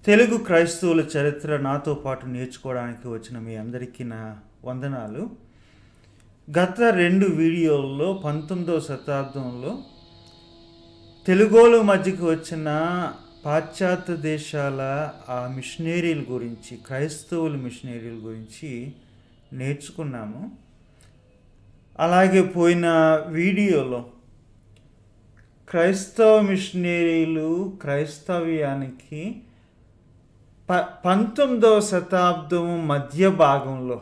తెలుగు క్రైస్తవుల చరిత్ర నాతో పాటు నేర్చుకోవడానికి వచ్చిన మీ అందరికీ నా వందనాలు. గత 2 వీడియోల్లో 19వ శతాబ్దంలో తెలుగోళ్ళ మధ్యకి వచ్చిన పాశ్చాత్య దేశాల ఆ మిషనరీల గురించి, క్రైస్తవుల మిషనరీల గురించి నేర్చుకున్నాము. అలాగే పోయిన వీడియోలో క్రైస్తవ మిషనరీలు క్రైస్తవ్యానికి 19వ శతాబ్దం మధ్య భాగంలో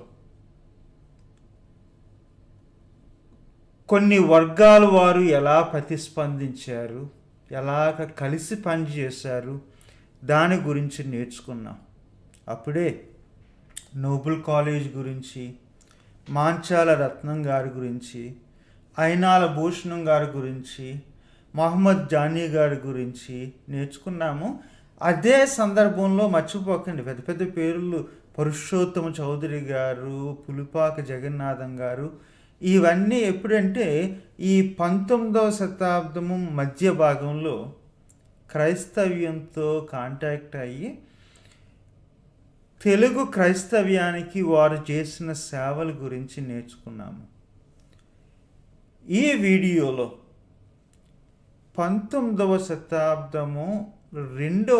కొన్ని వర్గాల వారు ఎలా ప్రతిస్పందించారు, ఎలాగ కలిసి పనిచేశారు, దాని గురించి నేర్చుకున్నాం. అప్పుడే నోబెల్ కాలేజ్ గురించి, మాంచాల రత్నం గారి గురించి, అయినాల భూషణం గారి గురించి, మహమ్మద్ జానీ గారి గురించి నేర్చుకున్నాము. అదే సందర్భంలో మర్చిపోకండి, పెద్ద పెద్ద పేర్లు పురుషోత్తమ చౌదరి గారు, పులిపాక జగన్నాథం గారు, ఇవన్నీ ఎప్పుడంటే ఈ 19వ శతాబ్దము మధ్య భాగంలో క్రైస్తవ్యంతో కాంటాక్ట్ అయ్యి తెలుగు క్రైస్తవ్యానికి వారు చేసిన సేవల గురించి నేర్చుకున్నాము. ఈ వీడియోలో 19వ శతాబ్దము 2వ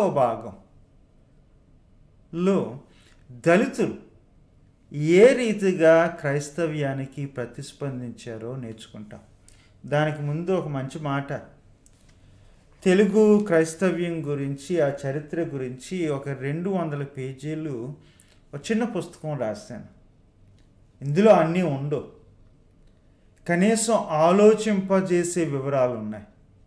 భాగంలో దళితులు ఏ రీతిగా క్రైస్తవ్యానికి ప్రతిస్పందించారో నేర్చుకుంటాం. దానికి ముందు ఒక మంచి మాట, తెలుగు క్రైస్తవ్యం గురించి, ఆ చరిత్ర గురించి ఒక 200 పేజీలు ఒక చిన్న పుస్తకం రాశాను. ఇందులో అన్నీ ఉండవు, కనీసం ఆలోచింపజేసే వివరాలు ఉన్నాయి.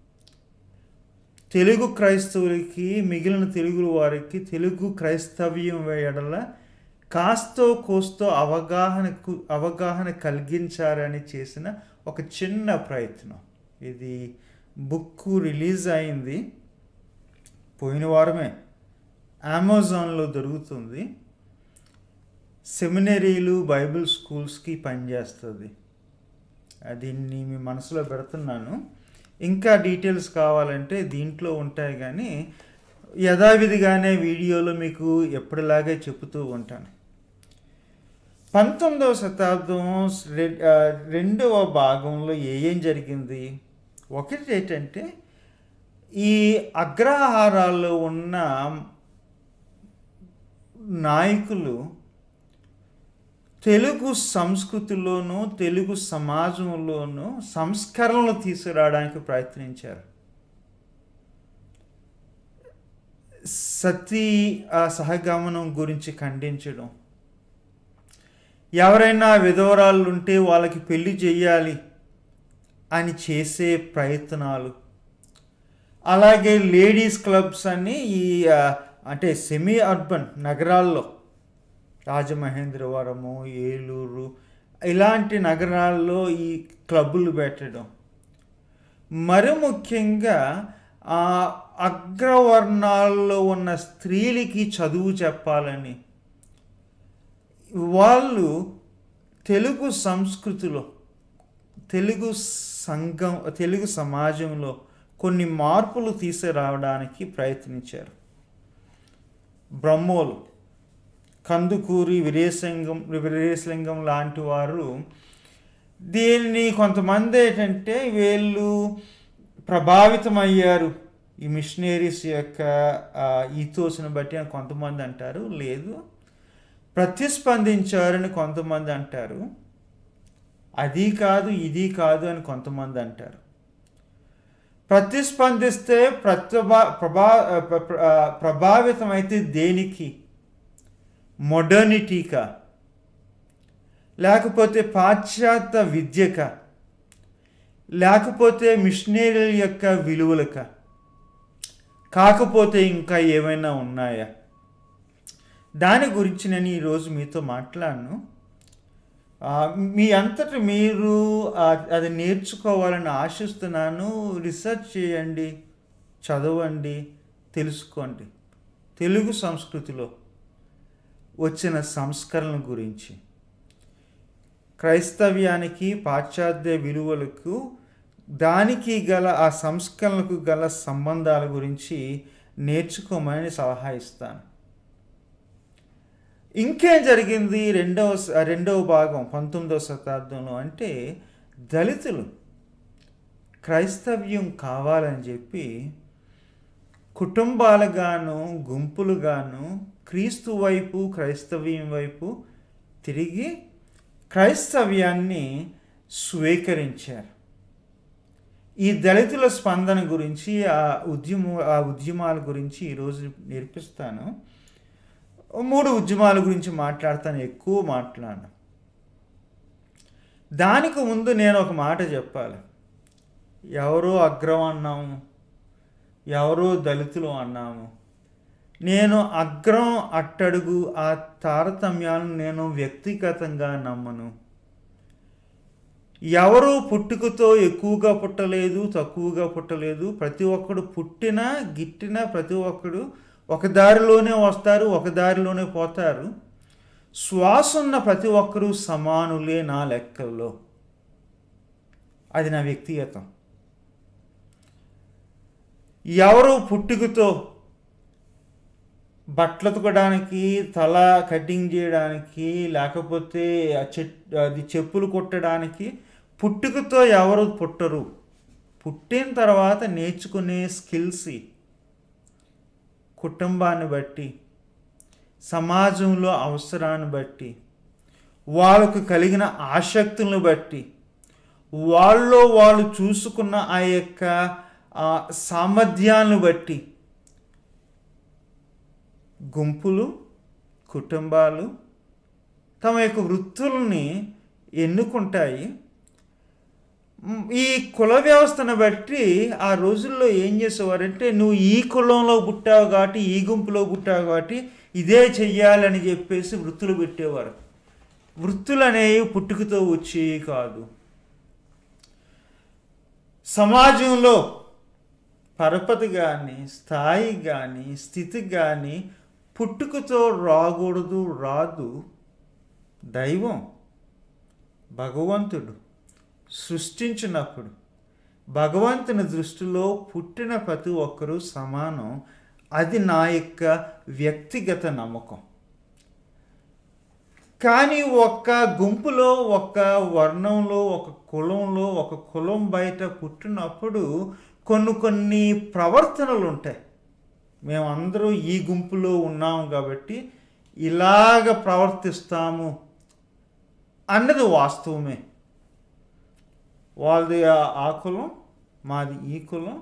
తెలుగు క్రైస్తవులకి, మిగిలిన తెలుగు వారికి తెలుగు క్రైస్తవ్యం ఎడల కాస్తో కోస్తో అవగాహన కలిగించాలని చేసిన ఒక చిన్న ప్రయత్నం. ఇది బుక్ రిలీజ్ అయింది పోయిన వారమే, అమెజాన్లో దొరుకుతుంది. సెమినరీలు, బైబిల్ స్కూల్స్కి పనిచేస్తుంది. దీన్ని మీ మనసులో పెడుతున్నాను. ఇంకా డీటెయిల్స్ కావాలంటే దీంట్లో ఉంటాయి, కానీ యథావిధిగానే వీడియోలో మీకు ఎప్పటిలాగే చెబుతూ ఉంటాను. 19వ శతాబ్దం 2వ భాగంలో ఏం జరిగింది? ఒకటి ఏంటంటే, ఈ అగ్రహారాల్లో ఉన్న నాయకులు తెలుగు సంస్కృతిలోనూ తెలుగు సమాజంలోనూ సంస్కరణలు తీసుకురావడానికి ప్రయత్నించారు. సతీ సహగమనం గురించి ఖండించడం, ఎవరైనా విధవరాళ్ళు ఉంటే వాళ్ళకి పెళ్లి చేయాలి అని చేసే ప్రయత్నాలు, అలాగే లేడీస్ క్లబ్స్ అని ఈ అంటే సెమీ అర్బన్ నగరాల్లో, రాజమహేంద్రవరము, ఏలూరు ఇలాంటి నగరాల్లో ఈ క్లబ్బులు పెట్టడం, మరి ముఖ్యంగా అగ్రవర్ణాల్లో ఉన్న స్త్రీలకి చదువు చెప్పాలని వాళ్ళు తెలుగు సంస్కృతిలో, తెలుగు సమాజంలో కొన్ని మార్పులు తీసుకురావడానికి ప్రయత్నించారు. బ్రహ్మోలు, కందుకూరి వీరేశలింగం లాంటి వారు దీన్ని, కొంతమంది ఏంటంటే వీళ్ళు ప్రభావితమయ్యారు ఈ మిషనరీస్ యొక్క ఈథోస్ని బట్టి అని కొంతమంది అంటారు. లేదు, ప్రతిస్పందించారని కొంతమంది అంటారు. అది కాదు ఇది కాదు అని కొంతమంది అంటారు. ప్రతిస్పందిస్తే ప్రభావితమైతే దేనికి? మోడర్నిటీకా, లేకపోతే పాశ్చాత్య విద్యక, లేకపోతే మిషనరీల యొక్క విలువలక, కాకపోతే ఇంకా ఏమైనా ఉన్నాయా? దాని గురించి నేను ఈరోజు మీతో మాట్లాడను. మీ అంతటి మీరు అది నేర్చుకోవాలని ఆశిస్తున్నాను. రీసెర్చ్ చేయండి, చదవండి, తెలుసుకోండి. తెలుగు సంస్కృతిలో వచ్చిన సంస్కరణ గురించి, క్రైస్తవ్యానికి, పాశ్చాత్య విలువలకు, దానికి గల ఆ సంస్కరణలకు గల సంబంధాల గురించి నేర్చుకోమని సలహా ఇస్తాను. ఇంకేం జరిగింది రెండవ భాగం 19వ శతాబ్దంలో అంటే దళితులు క్రైస్తవ్యం కావాలని చెప్పి కుటుంబాలుగాను గుంపులుగాను క్రీస్తు వైపు క్రైస్తవ్యం వైపు తిరిగి క్రైస్తవ్యాన్ని స్వీకరించారు. ఈ దళితుల స్పందన గురించి ఆ ఉద్యమాల గురించి ఈరోజు నేర్పిస్తాను. 3 ఉద్యమాల గురించి మాట్లాడతాను, ఎక్కువ మాట్లాడను. దానికి ముందు నేను ఒక మాట చెప్పాలి. ఎవరో అగ్రం అన్నాము, ఎవరో దళితులు అన్నాము. నేను అగ్రం అట్టడుగు ఆ తారతమ్యాలను నేను వ్యక్తిగతంగా నమ్మను. ఎవరు పుట్టుకతో ఎక్కువగా పుట్టలేదు, తక్కువగా పుట్టలేదు. ప్రతి ఒక్కడు పుట్టినా గిట్టినా ప్రతి ఒక్కడు ఒక దారిలోనే వస్తారు, ఒక దారిలోనే పోతారు. శ్వాస ఉన్న ప్రతి ఒక్కరూ సమానులే నా లెక్కల్లో. అది నా వ్యక్తిగతం. ఎవరు పుట్టుకతో బట్టలు ఉతకడానికి, తల కటింగ్ చేయడానికి, లేకపోతే అది చెప్పులు కుట్టడానికి పుట్టుకతో ఎవరు పుట్టరు. పుట్టిన తర్వాత నేర్చుకునే స్కిల్స్ కుటుంబాన్ని బట్టి, సమాజంలో అవసరాన్ని బట్టి, వాళ్ళకు కలిగిన ఆసక్తులను బట్టి, వాళ్ళు చూసుకున్న ఆ యొక్క సామర్థ్యాలను బట్టి గుంపులు, కుటుంబాలు తమ యొక్క వృత్తుల్ని ఎన్నుకుంటాయి. ఈ కుల వ్యవస్థను బట్టి ఆ రోజుల్లో ఏం చేసేవారంటే, నువ్వు ఈ కులంలో పుట్టావు కాబట్టి, ఈ గుంపులో పుట్టావు కాబట్టి ఇదే చెయ్యాలని చెప్పేసి వృత్తులు పెట్టేవారు. వృత్తులు అనేవి పుట్టుకతో వచ్చేవి కాదు. సమాజంలో పరపతి కానీ, స్థాయి కానీ, స్థితి కానీ పుట్టుకతో రాకూడదు, రాదు. దైవం, భగవంతుడు సృష్టించినప్పుడు భగవంతుని దృష్టిలో పుట్టిన ప్రతి ఒక్కరూ సమానం. అది నా యొక్క వ్యక్తిగత నమ్మకం. కానీ ఒక్క గుంపులో, ఒక వర్ణంలో, ఒక కులంలో, ఒక కులం బయట పుట్టినప్పుడు కొన్ని ప్రవర్తనలు ఉంటాయి. మేమందరూ ఈ గుంపులో ఉన్నాము కాబట్టి ఇలాగ ప్రవర్తిస్తాము అన్నది వాస్తవమే. వాళ్ళది ఆ కులం, మాది ఈ కులం.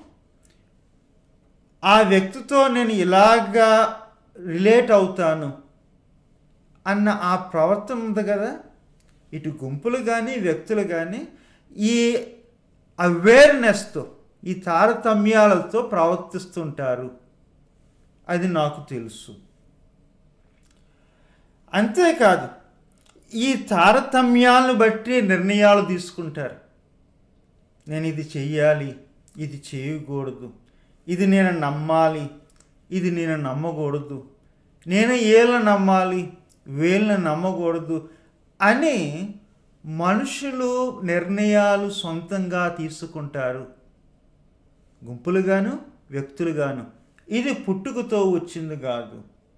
ఆ వ్యక్తితో నేను ఇలాగా రిలేట్ అవుతాను అన్న ఆ ప్రవర్తన ఉంది కదా. ఇటు గుంపులు కానీ వ్యక్తులు కానీ ఈ అవేర్నెస్తో, ఈ తారతమ్యాలతో ప్రవర్తిస్తుంటారు. అది నాకు తెలుసు. అంతేకాదు, ఈ తారతమ్యాలను బట్టి నిర్ణయాలు తీసుకుంటారు. నేను ఇది చెయ్యాలి, ఇది చేయకూడదు, ఇది నేను నమ్మాలి, ఇది నేను నమ్మకూడదు, నేను వీళ్ళని నమ్మాలి, వీళ్ళని నమ్మకూడదు అని మనుషులు నిర్ణయాలు సొంతంగా తీసుకుంటారు. గుంపులుగాను వ్యక్తులుగాను. ఇది పుట్టుకతో వచ్చింది కాదు.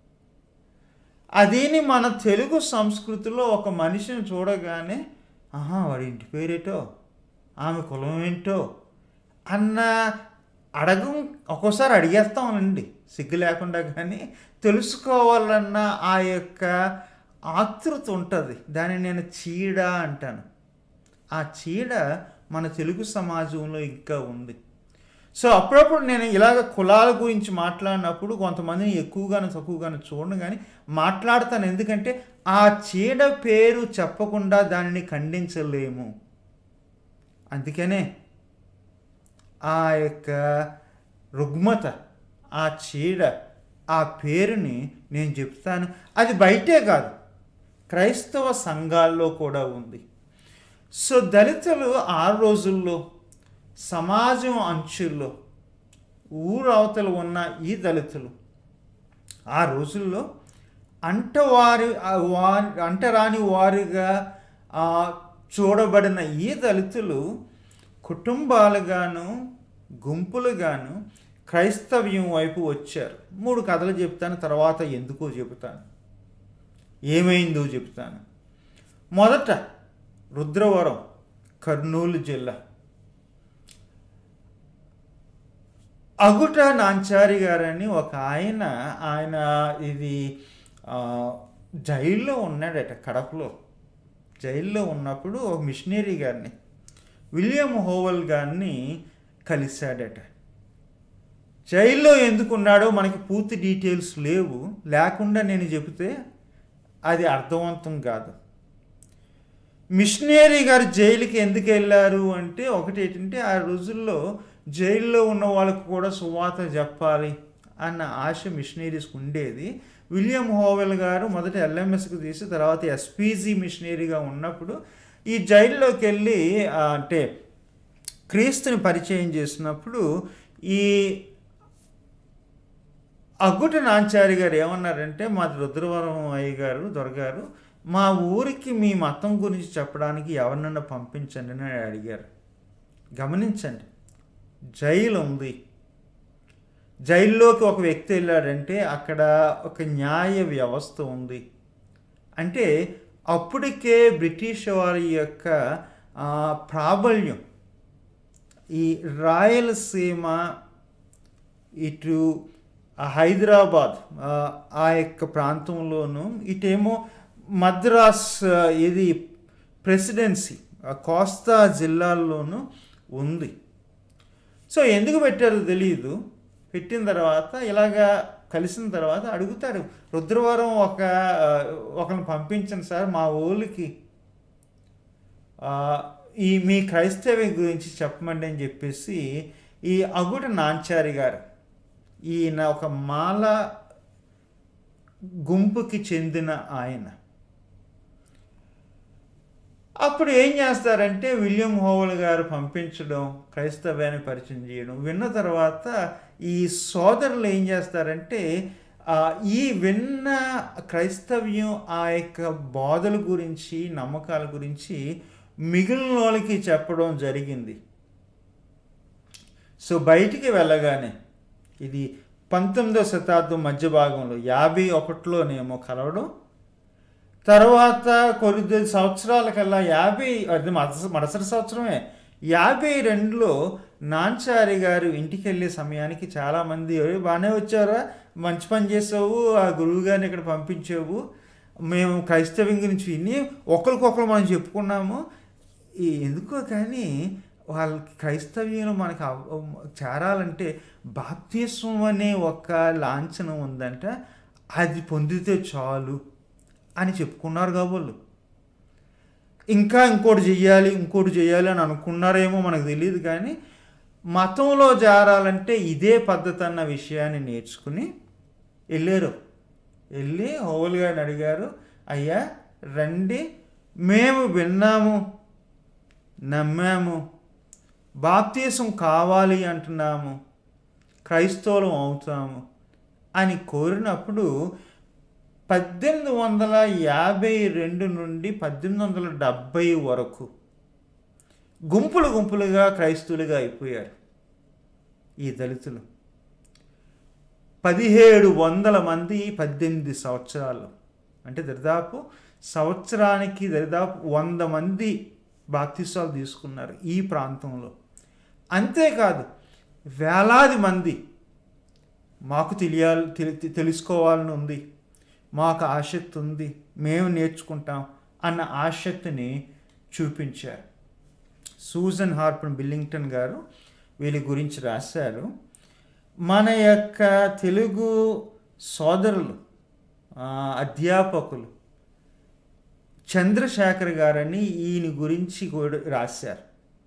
అదేని మన తెలుగు సంస్కృతిలో ఒక మనిషిని చూడగానే, వాడి ఇంటి పేరేటో, ఆమె కులం ఏంటో అన్న ఒక్కోసారి అడిగేస్తామనండి సిగ్గు లేకుండా. కానీ తెలుసుకోవాలన్న ఆ యొక్క ఆతృత ఉంటుంది. దాన్ని నేను చీడ అంటాను. ఆ చీడ మన తెలుగు సమాజంలో ఇంకా ఉంది. సో అప్పుడప్పుడు నేను ఇలాగ కులాల గురించి మాట్లాడినప్పుడు కొంతమందిని ఎక్కువగాను తక్కువగాను చూడను, కానీ మాట్లాడతాను. ఎందుకంటే ఆ చీడ పేరు చెప్పకుండా దానిని ఖండించలేము. అందుకనే ఆ యొక్క రుగ్మత, ఆ చీడ, ఆ పేరుని నేను చెప్తాను. అది బయటే కాదు, క్రైస్తవ సంఘాల్లో కూడా ఉంది. సో దళితులు ఆ రోజుల్లో సమాజం అంచుల్లో ఊరవతలు ఉన్న ఈ దళితులు ఆ రోజుల్లో అంటరాని వారిగా చూడబడిన ఈ దళితులు కుటుంబాలుగాను గుంపులుగాను క్రైస్తవ్యం వైపు వచ్చారు. 3 కథలు చెప్తాను, తర్వాత ఎందుకో చెబుతాను, ఏమైందో చెప్తాను. మొదట రుద్రవరం, కర్నూలు జిల్లా. అగుట నాంచారి గారని ఒక ఆయన ఇది జైల్లో ఉన్నాడట. కడపలో జైల్లో ఉన్నప్పుడు ఒక మిషనరీ గారిని, విలియం హోవెల్ గారిని కలిశాడట. జైల్లో ఎందుకున్నాడో మనకి పూర్తి డీటెయిల్స్ లేవు, లేకుండా నేను చెబితే అది అర్థవంతం కాదు. మిషనరీ గారు జైలుకి ఎందుకు వెళ్ళారు అంటే, ఒకటి ఏంటంటే ఆ రోజుల్లో జైల్లో ఉన్న వాళ్ళకు కూడా సువార్త చెప్పాలి అన్న ఆశ మిషనరీస్కి ఉండేది. విలియం హోవెల్ గారు మొదట ఎల్ఎంఎస్కి తీసి తర్వాత ఎస్పీజీ మిషనరీగా ఉన్నప్పుడు ఈ జైల్లోకి వెళ్ళి అంటే క్రీస్తుని పరిచయం చేసినప్పుడు ఈ అగ్గుట నాంచారి గారు ఏమన్నారంటే, మాది రుద్రవరం అయ్య గారు, దొరగారు, మా ఊరికి మీ మతం గురించి చెప్పడానికి ఎవరినన్నా పంపించండి అని అడిగారు. గమనించండి, జైలు ఉంది, జైల్లోకి ఒక వ్యక్తి వెళ్ళాడంటే అక్కడ ఒక న్యాయ వ్యవస్థ ఉంది. అంటే అప్పటికే బ్రిటిష్ వారి యొక్క ప్రాబల్యం ఈ రాయలసీమ, ఇటు హైదరాబాద్ ఆ యొక్క ప్రాంతంలోనూ, ఇటేమో మద్రాస్ ఇది ప్రెసిడెన్సీ కోస్తా జిల్లాల్లోనూ ఉంది. సో ఎందుకు పెట్టారో తెలియదు. పెట్టిన తర్వాత ఇలాగా కలిసిన తర్వాత అడుగుతారు, రుద్రవరం ఒకరిని పంపించండి సార్ మా ఊళ్ళకి, ఈ మీ క్రైస్తవ్యం గురించి చెప్పమండి అని చెప్పేసి ఈ అగుట నాంచారి గారు, ఈయన ఒక మాల గుంపుకి చెందిన ఆయన. అప్పుడు ఏం చేస్తారంటే విలియం హోవెల్ గారు పంపించడం, క్రైస్తవ్యాన్ని పరిచయం చేయడం. విన్న తర్వాత ఈ సోదరులు ఏం చేస్తారంటే ఈ విన్న క్రైస్తవ్యం ఆ యొక్క బోధల గురించి, నమ్మకాల గురించి మిగిలిన వాళ్ళకి చెప్పడం జరిగింది. సో బయటికి వెళ్ళగానే ఇది 19వ శతాబ్దం మధ్య భాగంలో 51లోనేమో కలవడం, తర్వాత కొద్ది సంవత్సరాల కల్లా అది మరుసటి సంవత్సరమే 52లో నాంచారి గారు ఇంటికి వెళ్ళే సమయానికి చాలామంది, బాగానే వచ్చారా, మంచి పని చేసావు, ఆ గురువు గారిని ఇక్కడ పంపించావు, మేము క్రైస్తవ్యం గురించి విని ఒకరికొకరు మనం చెప్పుకున్నాము, ఎందుకో కానీ వాళ్ళకి క్రైస్తవ్యంలో మనకి చేరాలంటే బాప్తిస్మం అనే ఒక లాంఛనం ఉందంట, అది పొందితే చాలు అని చెప్పుకున్నారు కాబోళ్ళు. ఇంకా ఇంకోటి చెయ్యాలి అని అనుకున్నారేమో మనకు తెలియదు. కానీ మతంలో చేరాలంటే ఇదే పద్ధతి అన్న విషయాన్ని నేర్చుకుని వెళ్ళారు. వెళ్ళి హోవెల్ గారిని అడిగారు, అయ్యా రండి, మేము విన్నాము, నమ్మాము, బాప్తిసం కావాలి అంటున్నాము, క్రైస్తవులం అవుతాము అని కోరినప్పుడు 1852 నుండి 1870 వరకు గుంపులుగా క్రైస్తవులుగా అయిపోయారు ఈ దళితులు. 1700 మంది 18 సంవత్సరాలు, అంటే దరిదాపు సంవత్సరానికి 100 మంది బాప్తిసాలు తీసుకున్నారు ఈ ప్రాంతంలో. అంతేకాదు వేలాది మంది మాకు తెలుసుకోవాలని ఉంది, మాకు ఆసక్తి ఉంది, మేము నేర్చుకుంటాం అన్న ఆసక్తిని చూపించారు. సూజన్ హార్పర్ బిల్లింగ్టన్ గారు వీళ్ళ గురించి రాశారు. మన యొక్క తెలుగు సోదరులు అధ్యాపకులు చంద్రశేఖర్ గారని ఈయన గురించి కూడా రాశారు.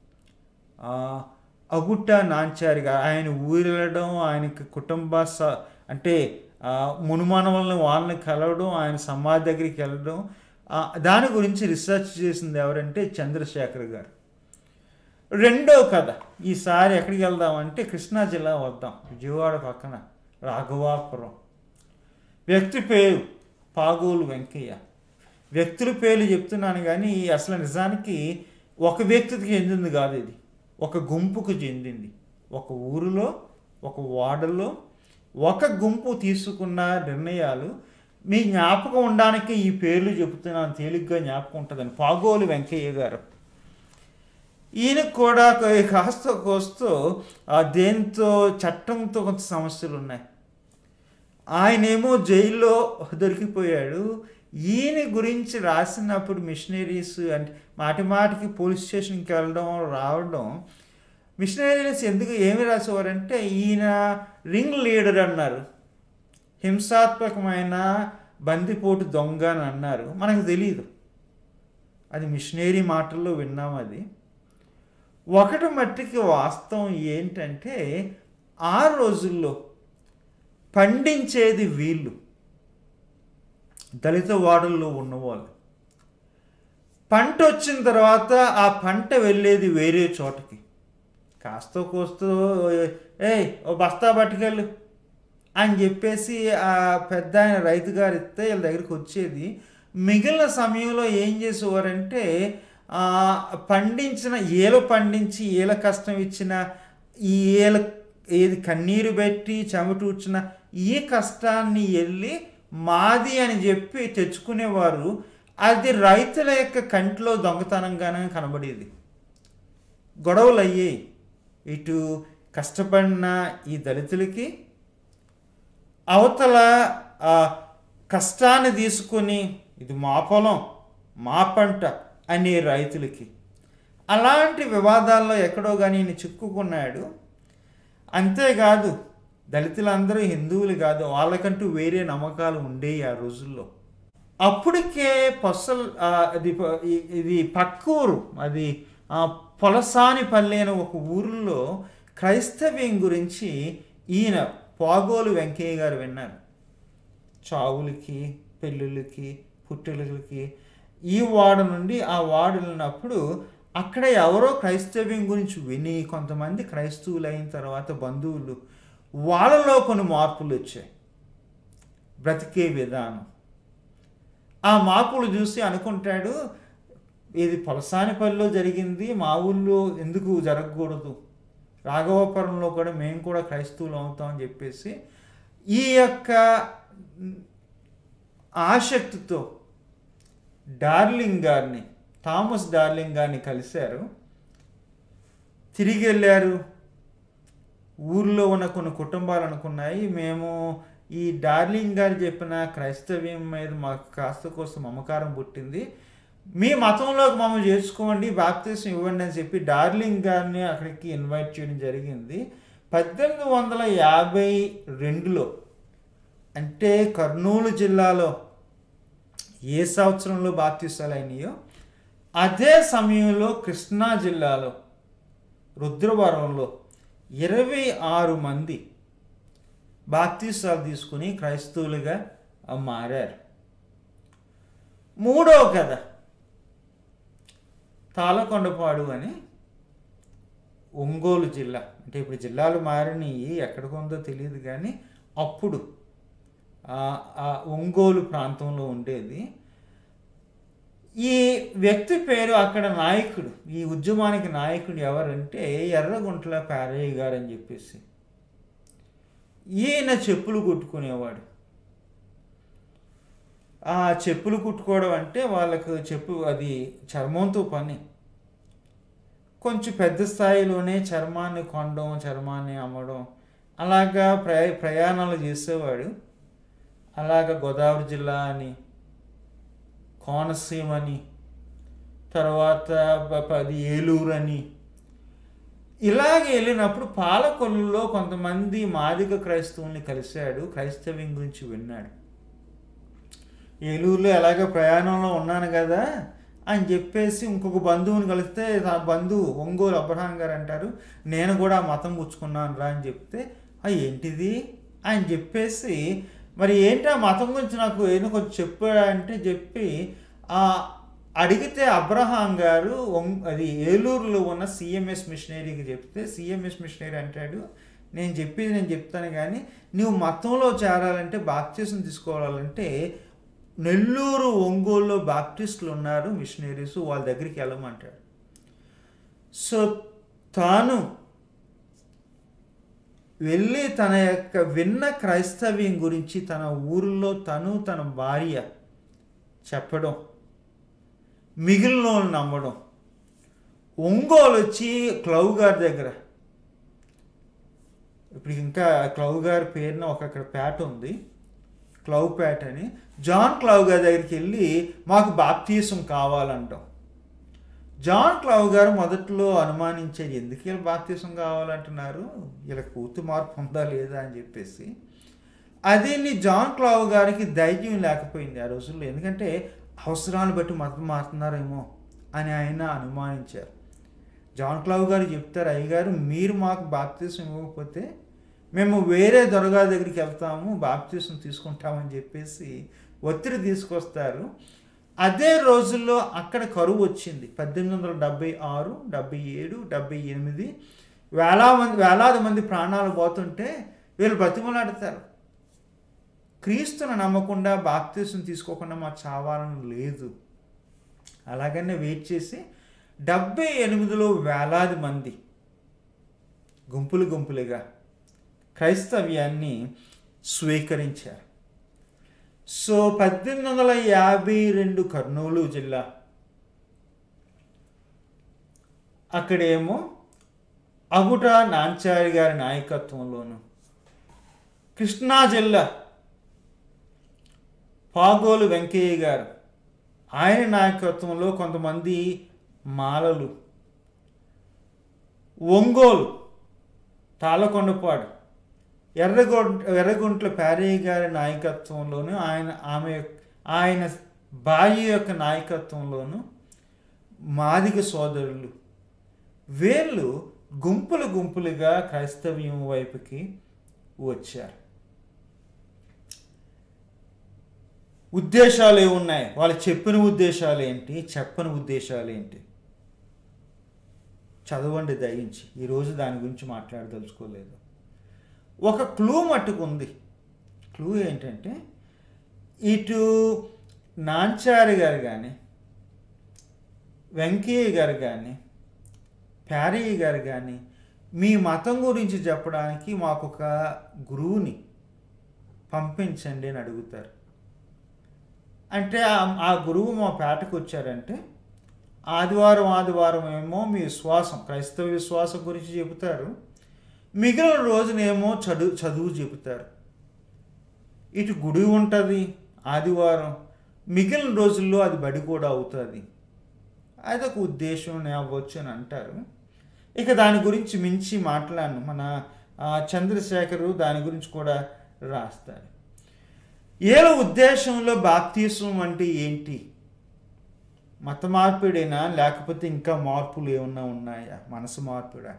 అగుట నాంచారి గారు ఆయన ఊరు వెళ్ళడం, ఆయనకి కుటుంబ అంటే మునుమానవులను వాళ్ళని కలవడం, ఆయన సమాధి దగ్గరికి వెళ్ళడం, దాని గురించి రీసెర్చ్ చేసింది ఎవరంటే చంద్రశేఖర్ గారు. రెండో కథ, ఈసారి ఎక్కడికి వెళ్దామంటే కృష్ణా జిల్లా వద్దాం, విజయవాడ పక్కన రాఘవాపురం. వ్యక్తి పేరు పాగోలు వెంకయ్య. వ్యక్తుల పేర్లు చెప్తున్నాను కానీ అసలు నిజానికి ఒక వ్యక్తికి చెందింది కాదు, ఇది ఒక గుంపుకు చెందింది. ఒక ఊరిలో ఒక వార్డులో ఒక గుంపు తీసుకున్న నిర్ణయాలు మీ జ్ఞాపకం ఉండడానికి ఈ పేర్లు చెబుతున్నాను, తేలిగ్గా జ్ఞాపకం ఉంటుందని. పాగోలు వెంకయ్య గారు, ఈయనకు కూడా కాస్త కోస్తో దేంతో చట్టంతో కొంత సమస్యలు ఉన్నాయి. ఆయనేమో జైల్లో దొరికిపోయాడు. ఈయన గురించి రాసినప్పుడు మిషనరీస్ అంటే మాటి మాటికి పోలీస్ స్టేషన్కి వెళ్ళడం రావడం, మిషనరీస్ ఎందుకు ఏమి రాసేవారంటే ఈయన రింగ్ లీడర్ అన్నారు, హింసాత్మకమైన బందిపోటు దొంగ అని అన్నారు. మనకు తెలియదు, అది మిషనరీ మాటల్లో విన్నాం. అది ఒకటి మట్టికి వాస్తవం ఏంటంటే ఆ రోజుల్లో పండించేది వీళ్ళు, దళిత వాడల్లో ఉన్నవాళ్ళు. పంట వచ్చిన తర్వాత ఆ పంట వెళ్ళేది వేరే చోటకి. కాస్త కోస్తూ ఓ బస్తా పట్టుకెళ్ళు అని చెప్పేసి ఆ పెద్ద ఆయన రైతు గారు ఇస్తే వీళ్ళ దగ్గరికి వచ్చేది. మిగిలిన సమయంలో ఏం చేసేవారంటే పండించిన పండించి ఏల కష్టం ఇచ్చిన ఈ ఏది కన్నీరు పెట్టి చెమటూర్చిన ఈ కష్టాన్ని వెళ్ళి మాది అని చెప్పి తెచ్చుకునేవారు. అది రైతుల యొక్క కంటిలో దొంగతనంగానే కనబడేది. గొడవలు అయ్యాయి ఇటు కష్టపడిన ఈ దళితులకి, అవతల కష్టాన్ని తీసుకొని ఇది మా పొలం మా పంట అనే రైతులకి. అలాంటి వివాదాల్లో ఎక్కడో కానీ ఈయన చిక్కుకున్నాడు. అంతేకాదు దళితులందరూ హిందువులు కాదు, వాళ్ళకంటూ వేరే నమ్మకాలు ఉండేవి ఆ రోజుల్లో. అప్పటికే ఇది పక్కూరు, అది పొలసానిపల్లి అనే ఒక ఊరిలో క్రైస్తవ్యం గురించి ఈయన పాగోలు వెంకయ్య గారు విన్నారు. చావులకి, పెళ్ళిళ్ళకి, పుట్టిళ్ళకి ఈ వార్డు నుండి ఆ వార్డు వెళ్ళినప్పుడు అక్కడ ఎవరో క్రైస్తవ్యం గురించి విని కొంతమంది క్రైస్తవులు అయిన తర్వాత బంధువులు, వాళ్ళలో కొన్ని మార్పులు వచ్చాయి బ్రతికే విధానం. ఆ మార్పులు చూసి అనుకుంటాడు, ఇది పొలసానిపల్లిలో జరిగింది, మా ఊళ్ళో ఎందుకు జరగకూడదు, రాఘవపురంలో కూడా మేము కూడా క్రైస్తవులు అవుతామని చెప్పేసి ఈ యొక్క ఆసక్తితో థామస్ డార్లింగ్ గారిని కలిశారు. తిరిగి వెళ్ళారు. ఊర్లో ఉన్న కొన్ని కుటుంబాలు అనుకున్నాయి, మేము ఈ డార్లింగ్ గారు చెప్పిన క్రైస్తవ్యం మీద మాకు కాస్త కోసం మమకారం పుట్టింది, మీ మతంలోకి మమ్మల్ని చేర్చుకోండి, బాప్తిసం ఇవ్వండి అని చెప్పి డార్లింగ్ గారిని అక్కడికి ఇన్వైట్ చేయడం జరిగింది. 1852లో అంటే కర్నూలు జిల్లాలో ఏ సంవత్సరంలో బాప్తిసాలు అయినాయో అదే సమయంలో కృష్ణా జిల్లాలో రుద్రవరంలో 26 మంది బాప్తిసాలు తీసుకుని క్రైస్తవులుగా మారారు. మూడవ కథ తాళకొండపాడు అని ఒంగోలు జిల్లా, అంటే ఇప్పుడు జిల్లాలు మారినాయి ఎక్కడికి ఉందో తెలియదు కానీ అప్పుడు ఒంగోలు ప్రాంతంలో ఉండేది. ఈ వ్యక్తి పేరు అక్కడ నాయకుడు, ఈ ఉద్యమానికి నాయకుడు ఎవరంటే ఎర్రగుంట్ల పారయ్య గారు అని చెప్పేసి. ఈయన చెప్పులు కుట్టుకునేవాడు. ఆ చెప్పులు కుట్టుకోవడం అంటే వాళ్ళకు అది చర్మంతో పని. కొంచెం పెద్ద స్థాయిలోనే చర్మాన్ని కొనడం, చర్మాన్ని అమ్మడం, అలాగా ప్రయాణాలు చేసేవాడు. అలాగా గోదావరి జిల్లా అని, కోనసీమ అని, తర్వాత ఏలూరు అని ఇలాగ వెళ్ళినప్పుడు పాలకొల్లులో కొంతమంది మాదిగ క్రైస్తవుల్ని కలిశాడు. క్రైస్తవ్యం గురించి విన్నాడు. ఏలూరులో ఎలాగ ప్రయాణంలో ఉన్నాను కదా అని చెప్పేసి ఇంకొక బంధువుని కలిస్తే ఆ బంధువు ఒంగోలు అబ్రహాం గారు అంటారు, నేను కూడా మతం పుచ్చుకున్నాను రా అని చెప్తే ఏంటిది అని చెప్పేసి, మరి ఏంటి ఆ మతం గురించి నాకు ఏదో కొంచెం చెప్పాడంటే చెప్పి అడిగితే అబ్రహాం గారు అది ఏలూరులో ఉన్న సిఎంఎస్ మిషనరీకి చెప్తే సిఎంఎస్ మిషనరీ అంటాడు, నేను చెప్తాను కానీ నువ్వు మతంలో చేరాలంటే బాప్తిసం తీసుకోవాలంటే నెల్లూరు ఒంగోలులో బాప్టిస్టులు ఉన్నారు మిషనరీస్, వాళ్ళ దగ్గరికి వెళ్ళమంటాడు. సో తాను వెళ్ళి తన యొక్క విన్న క్రైస్తవ్యం గురించి తన ఊరిలో తన భార్య చెప్పడం, మిగిలిన వాళ్ళు నమ్మడం. ఒంగోలు వచ్చి క్లవ్ గారి దగ్గర, ఇప్పుడు ఇంకా క్లవ్ గారి పేరున అక్కడ పేట ఉంది, క్లవ్ పేట అని. జాన్ క్లవ్ గారి దగ్గరికి వెళ్ళి మాకు బాప్తీసం కావాలంటాం. జాన్ క్లవ్ గారు మొదట్లో అనుమానించేది, ఎందుకు వీళ్ళు బాప్తీసం కావాలంటున్నారు, వీళ్ళ పూర్తి మార్పు ఉందా లేదా అని చెప్పేసి. అది జాన్ క్లవ్ గారికి ధైర్యం లేకపోయింది ఆ రోజుల్లో, ఎందుకంటే అవసరాలు బట్టి మతం మారుతున్నారేమో అని ఆయన అనుమానించారు. జాన్ క్లవ్ గారు చెప్తారు, అయ్యగారు మీరు మాకు బాప్తీసం ఇవ్వకపోతే మేము వేరే దొరగారి దగ్గరికి వెళ్తాము, బాప్తీసం తీసుకుంటామని చెప్పేసి ఒత్తిడి తీసుకొస్తారు. అదే రోజుల్లో అక్కడ కరువు వచ్చింది. 1876, 77, 78 వేలాది మంది ప్రాణాలు పోతుంటే వీళ్ళు బతిమలాడతారు, క్రీస్తుని నమ్మకుండా బాప్తీసం తీసుకోకుండా మాకు చావాలని లేదు. అలాగనే వెయిట్ చేసి 78లో వేలాది మంది గుంపులుగా క్రైస్తవ్యాన్ని స్వీకరించారు. సో 1852 కర్నూలు జిల్లా, అక్కడేమో అగుట నాంచారి గారి నాయకత్వంలోను, కృష్ణా జిల్లా పాగోలు వెంకయ్య గారు ఆయన నాయకత్వంలో కొంతమంది మాలలు, ఒంగోలు తాళకొండపాడు ఎర్రగుంట్ల ప్యారయ్య గారి నాయకత్వంలోను, ఆయన భార్య యొక్క నాయకత్వంలోను మాదిగ సోదరులు, వీళ్ళు గుంపులుగా క్రైస్తవ్యం వైపుకి వచ్చారు. ఉద్దేశాలు ఏమున్నాయి, వాళ్ళు చెప్పిన ఉద్దేశాలు ఏంటి, చెప్పని ఉద్దేశాలు ఏంటి, చదవండి దయించి. ఈరోజు దాని గురించి మాట్లాడదలుచుకోలేదు. ఒక క్లూ మట్టుకు ఉంది. క్లూ ఏంటంటే, ఇటు నాంచారి గారు కానీ, వెంకయ్య గారు కానీ, ప్యారయ్య గారు కానీ మీ మతం గురించి చెప్పడానికి మాకు ఒక గురువుని పంపించండి అని అడుగుతారు. అంటే ఆ గురువు మా పేటకు వచ్చారంటే ఆదివారం ఏమో మీ విశ్వాసం, క్రైస్తవ విశ్వాసం గురించి చెబుతారు, మిగిలిన రోజునేమో చదువు చెబుతారు. ఇటు గుడి ఉంటుంది ఆదివారం, మిగిలిన రోజుల్లో అది బడి కూడా అవుతుంది. అదొక ఉద్దేశం అవ్వచ్చు అని అంటారు. ఇక దాని గురించి మించి మాట్లాడను, మన చంద్రశేఖరు దాని గురించి కూడా రాస్తారు. ఏళ్ళ ఉద్దేశంలో బాప్తీసం అంటే ఏంటి, మత మార్పిడేనా లేకపోతే ఇంకా మార్పులు ఏమన్నా ఉన్నాయా, మనసు మార్పుడా,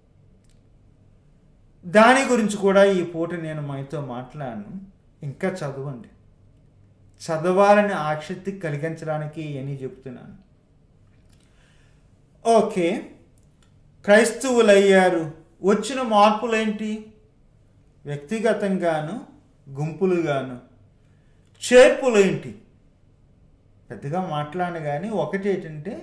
దాని గురించి కూడా ఈ పూట నేను మీతో మాట్లాడను. ఇంకా చదవండి, చదవాలని ఆసక్తి కలిగించడానికి ఇవన్నీ చెప్తున్నాను. ఓకే, క్రైస్తవులయ్యారు, వచ్చిన మార్పులేంటి, వ్యక్తిగతంగాను గుంపులుగాను. చేర్పులేంటి, పెద్దగా మాట్లాడను కానీ ఒకటి ఏంటంటే,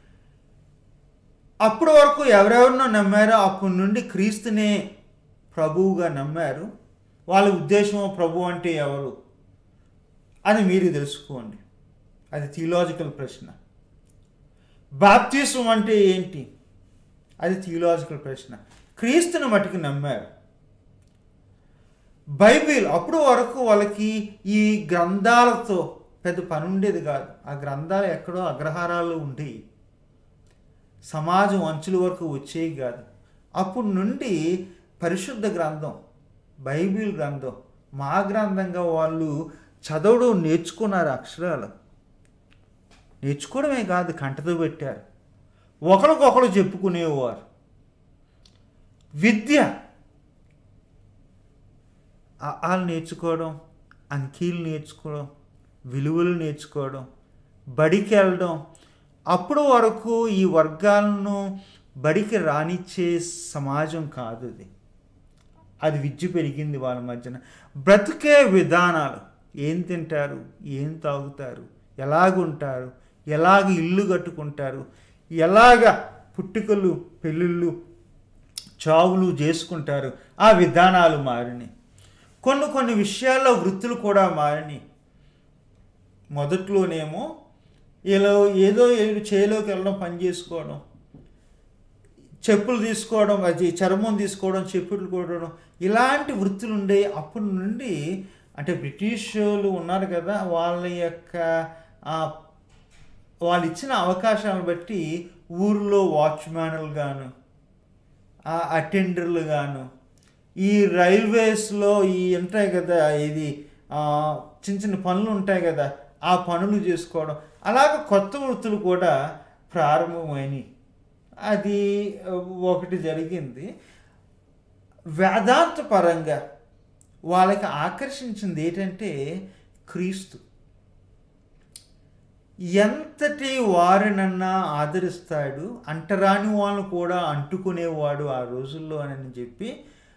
అప్పటి వరకు ఎవరెవరినో నమ్మారో అప్పటి నుండి క్రీస్తునే ప్రభువుగా నమ్మారు. వాళ్ళ ఉద్దేశం ప్రభు అంటే ఎవరు అని మీరు తెలుసుకోండి. అది థియలాజికల్ ప్రశ్న. బాప్తిసం అంటే ఏంటి, అది థియలాజికల్ ప్రశ్న. క్రీస్తుని మట్టుకు నమ్మారు. బైబిల్ అప్పుడు వరకు వాళ్ళకి ఈ గ్రంథాలతో పెద్ద పని ఉండేది కాదు. ఆ గ్రంథాలు ఎక్కడో అగ్రహారాలు ఉండేవి, సమాజం అంచుల వరకు వచ్చేవి కాదు. అప్పుడు నుండి పరిశుద్ధ గ్రంథం, బైబిల్ గ్రంథం మా గ్రంథంగా వాళ్ళు చదవడం నేర్చుకున్నారు. అక్షరాలు నేర్చుకోవడమే కాదు, కంటతో పెట్టారు. ఒకరికొకరు చెప్పుకునేవారు. విద్య, వాళ్ళు నేర్చుకోవడం, అంకీలు నేర్చుకోవడం, విలువలు నేర్చుకోవడం, బడికి వెళ్ళడం. అప్పుడు వరకు ఈ వర్గాలను బడికి రానిచ్చే సమాజం కాదు అది. అది విద్య పెరిగింది వాళ్ళ మధ్యన. బ్రతికే విధానాలు, ఏం తింటారు, ఏం తాగుతారు, ఎలాగుంటారు, ఎలాగ ఇల్లు కట్టుకుంటారు, ఎలాగ పుట్టుకలు పెళ్ళిళ్ళు చావులు చేసుకుంటారు ఆ విధానాలు మారినాయి. కొన్ని కొన్ని విషయాల్లో వృత్తులు కూడా మారినాయి. మొదట్లోనేమో ఏదో చేలోకి వెళ్ళడం, పని చేసుకోవడం, చెప్పులు తీసుకోవడం, అది చర్మం తీసుకోవడం, చెప్పులు కొట్టడం, ఇలాంటి వృత్తులు ఉండేవి. అప్పటి నుండి అంటే బ్రిటిష్ వాళ్ళు ఉన్నారు కదా, వాళ్ళ యొక్క వాళ్ళు ఇచ్చిన అవకాశాలను బట్టి ఊరిలో వాచ్మ్యాన్లు గాను, అటెండర్లు గాను, ఈ రైల్వేస్లో ఉంటాయి కదా, ఇది చిన్న చిన్న పనులు ఉంటాయి కదా, ఆ పనులు చేసుకోవడం, అలాగ కొత్త వృత్తులు కూడా ప్రారంభమైనవి. అది ఒకటి జరిగింది. వేదాంత పరంగా వాళ్ళకి ఆకర్షించింది ఏంటంటే క్రీస్తు. ఎంతటి వారినన్నా ఆదరిస్తాడు, అంటరాని వాళ్ళను కూడా అంటుకునేవాడు ఆ రోజుల్లో అని చెప్పి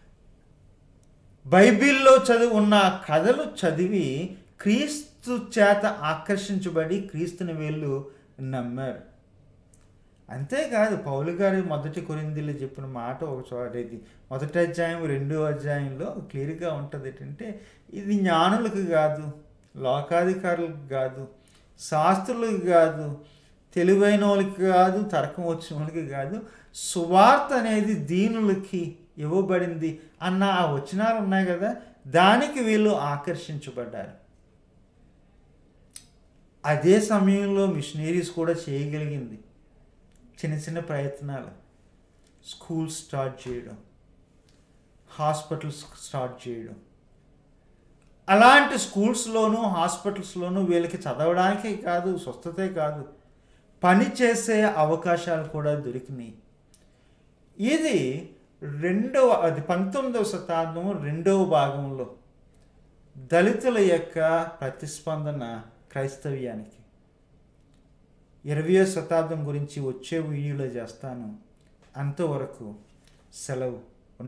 బైబిల్లో ఉన్న కథలు చదివి క్రీస్తు చేత ఆకర్షించబడి క్రీస్తుని వీళ్ళు నమ్మారు. అంతేకాదు, పౌలు గారి మొదటి కొరింథీయుల్లో చెప్పిన మాట ఒక చోట, ఇది 1వ అధ్యాయం 2వ అధ్యాయంలో క్లియర్గా ఉంటుంది. ఏంటంటే ఇది జ్ఞానులకు కాదు, లోకాధికారులకు కాదు, శాస్త్రులకు కాదు, తెలివైన వాళ్ళకి కాదు, తర్కం వచ్చిన వాళ్ళకి కాదు, సువార్త అనేది దీనులకి ఇవ్వబడింది అన్న ఆ వచనాలు ఉన్నాయి కదా, దానికి వీళ్ళు ఆకర్షించబడ్డారు. అదే సమయంలో మిషనరీస్ కూడా చేయగలిగింది చిన్న చిన్న ప్రయత్నాలు. స్కూల్స్ స్టార్ట్ చేయడం, హాస్పిటల్స్ స్టార్ట్ చేయడం. అలాంటి స్కూల్స్లోనూ హాస్పిటల్స్లోనూ వీళ్ళకి చదవడానికే కాదు, స్వస్థతే కాదు, పని చేసే అవకాశాలు కూడా దొరికినాయి. ఇది 19వ శతాబ్దం 2వ భాగంలో దళితుల యొక్క ప్రతిస్పందన క్రైస్తవ్యానికి. 20వ శతాబ్దం గురించి వచ్చే వీడియోలో చేస్తాను. అంతవరకు సెలవు.